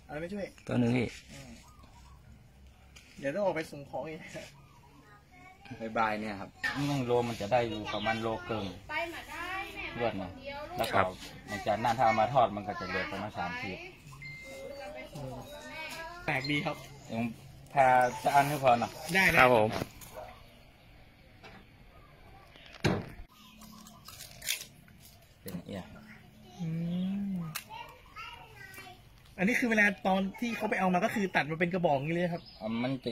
อะไรไม่ช่วยตัวหนึ่งพี่เดี๋ยวต้องออกไปส่งของอีกบายเนี่ยครับนึ่งโลมันจะได้อยู่ประมาณโลเกินรวดนะแล้วก็มันจะน่าถ้ามาทอดมันก็จะเหลือประมาณ3 ขีดแปลกดีครับยังแพรจะอันให้พอหน่อยได้ครับผมเป็นเอียอันนี้คือเวลาตอนที่เขาไปเอามาก็คือตัดมาเป็นกระบอกนี้เลยครับมันจะ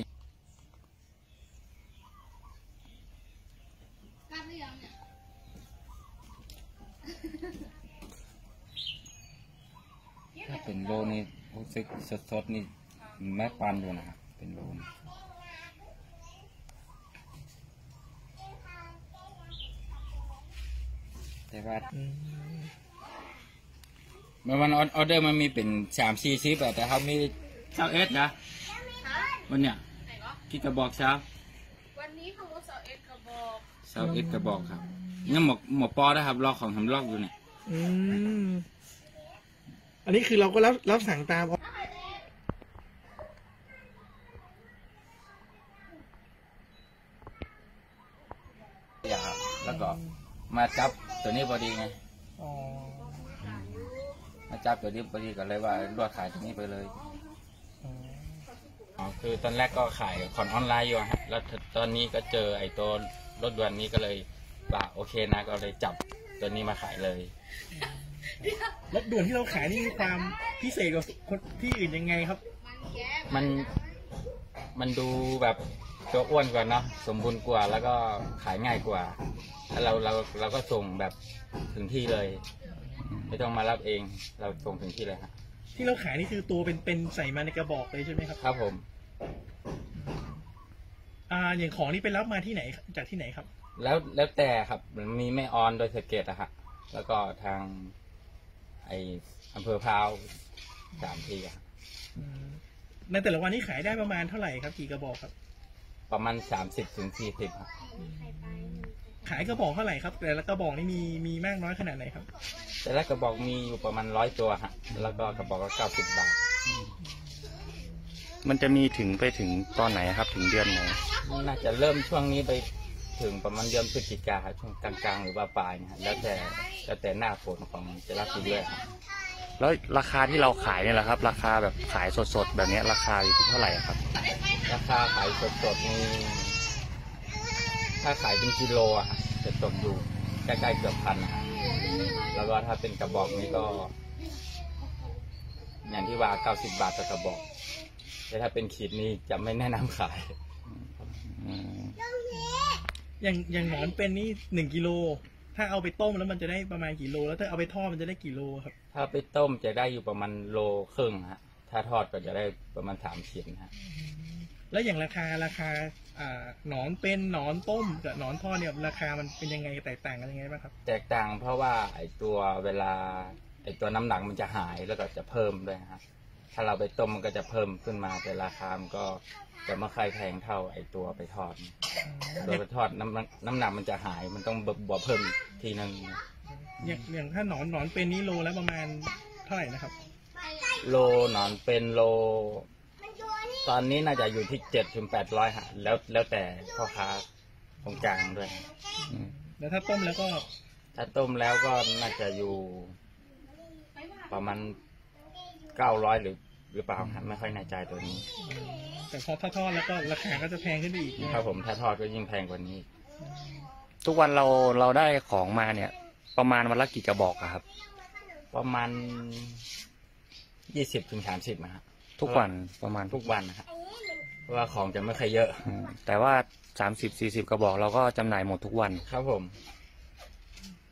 ถ้าเป็นโลนี่รู้สึกสดๆนี่แม่ปันอยู่นะครับเป็นโลนแต่ว่าเมื่อวันออเดอร์มันมีเป็น3-4 ชิปแต่เขามี21นะวันเนี้ยกี่กระบอกครับวันนี้เขาบอก21 กระบอก 21 กระบอกครับนี่หมอปอนะครับลอกของทำลอกอยู่เนี่ยอันนี้คือเราก็รับสั่งตามอย่าครับแล้วก็มาจับตัวนี้พอดีไงมาจับตัวนี้พอดีก็เลยว่าลวดขายตัวนี้ไปเลยคือตอนแรกก็ขายผ่อนออนไลน์อยู่ฮะแล้วตอนนี้ก็เจอไอ้ตัวรถด่วนนี้ก็เลยว่าโอเคนะก็เลยจับตัวนี้มาขายเลยรถด่วนที่เราขายนี่มีความพิเศษกว่าคนที่อื่นยังไงครับมันดูแบบตัวอ้วนกว่าเนาะสมบูรณ์กว่าแล้วก็ขายง่ายกว่าแล้วเราก็ส่งแบบถึงที่เลยไม่ต้องมารับเองเราส่งถึงที่เลยครับที่เราขายนี่คือตัวเป็นใส่มาในกระบอกเลยใช่ไหมครับครับผมอย่างของนี่ไปรับมาที่ไหนจากที่ไหนครับแล้วแต่ครับมันมีแม่ออนโดยสเกตอะครับแล้วก็ทางอำเภอพร้าว3 ที่ครับในแต่ละวันนี้ขายได้ประมาณเท่าไหร่ครับกี่กระบอกครับประมาณ30-40ครับขายกระบอกเท่าไหร่ครับแต่ละกระบอกนี่มีมากน้อยขนาดไหนครับแต่ละกระบอกมีอยู่ประมาณ100 ตัวฮะแล้วก็กระบอกละ90 บาทมันจะมีไปถึงตอนไหนครับถึงเดือนไหนน่าจะเริ่มช่วงนี้ไปถึงประมาณเดือนพฤศจิกาช่วงกลางๆหรือว่าปลายนะแล้วแต่หน้าฝนของจะรับปีด้วยครับแล้วราคาที่เราขายเนี่ยแหละครับราคาแบบขายสดๆแบบนี้ราคาอยู่ที่เท่าไหร่ครับราคาขายสดๆนี่ถ้าขายเป็นกิโลอ่ะจะตกอยู่ใกล้ๆเกือบ1,000นะแล้วก็ถ้าเป็นกระบอกนี้ก็อย่างที่ว่า90 บาทต่อกระบอกแต่ถ้าเป็นขีดนี้จะไม่แนะนำขายอย่างหนอนเป็นนี่1 กิโลถ้าเอาไปต้มแล้วมันจะได้ประมาณกี่โลแล้วถ้าเอาไปทอดมันจะได้กี่โลครับถ้าไปต้มจะได้อยู่ประมาณ1.5 โลฮะถ้าทอดก็จะได้ประมาณ3 ขีดฮะแล้วอย่างราคาหนอนเป็นหนอนต้มกับหนอนทอดเนี่ยราคามันเป็นยังไงแตกต่างกันยังไงบ้างครับแตกต่างเพราะว่าตัวเวลาตัวน้ำหนักมันจะหายแล้วก็จะเพิ่มด้วยฮะถ้าเราไปต้มมันก็จะเพิ่มขึ้นมาแต่ราคามันก็จะไม่ค่อยแพงเท่าตัวไปทอดตัวไปทอดน้ำหนักมันจะหายมันต้องบวกเพิ่มทีนึงอย่างถ้าหนอนเป็นนี้โลแล้วประมาณเท่าไหร่นะครับโลหนอนเป็นโลตอนนี้น่าจะอยู่ที่700-800ฮะแล้วแต่พ่อค้าตรงกลางด้วยแล้วถ้าต้มแล้วก็น่าจะอยู่ประมาณ900หรือเปล่าครับไม่ค่อยแน่ใจตัวนี้แต่พอทอดแล้วก็ราคาก็จะแพงขึ้นอีกครับผมถ้าทอดก็ยิ่งแพงกว่านี้ทุกวันเราได้ของมาเนี่ยประมาณวันละกี่กระบอกครับประมาณ20-30นะครับทุกวันประมาณทุกวันนะครับเพราะว่าของจะไม่ค่อยเยอะแต่ว่า30-40 กระบอกเราก็จำหน่ายหมดทุกวันครับผม